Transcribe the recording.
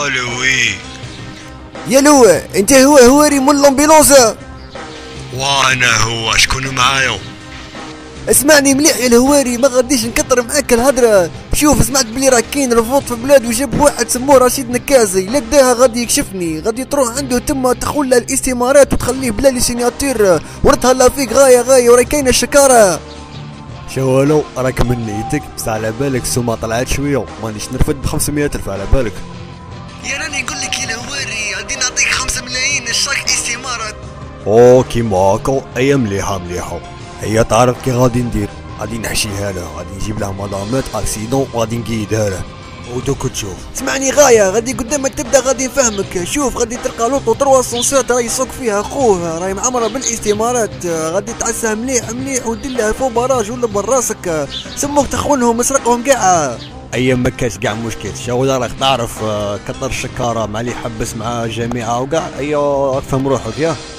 لوي. يا لو انت هو هواري مول الامبيلونسا. وانا هو شكون معايا؟ اسمعني مليح يا الهواري، ما غاديش نكثر معاك الهدرة. شوف سمعت بلي راه كاين رفض في بلاد وجاب واحد سموه رشيد نكازي، لا داها غادي يكشفني، غادي تروح عنده تما تدخل له الاستمارات وتخليه بلا لي سيناتير ونتهلا فيك غايه وراي كاينه الشكاره. شوالو راك من نيتك، بس على بالك السومه طلعت شويه، مانيش نرفد ب 500,000 على بالك. يا راني نقول لك يا الهواري غادي نعطيك 5 ملايين الشاك استمارات. اوكي ماكو، اي مليحه. هي تعرف كي غادي ندير، غادي نحشيها له، غادي نجيب له مدامات اكسيدون وغادي نقيدها له. ودوك تشوف اسمعني غايه، غادي قدامك تبدا غادي نفهمك. شوف غادي تلقى لوطو 3 سونسات راهي يسوق فيها خوه، راهي معمره بالاستمارات، غادي تعسها مليح ودير فوق باراج ولا براسك سموك تخونهم مسرقهم كاع. ايام ما كاش كاع مشكل، شغل راك تعرف كثر الشكاره مع اللي يحبس مع جميعه وكاع. ايوا فهم روحك يا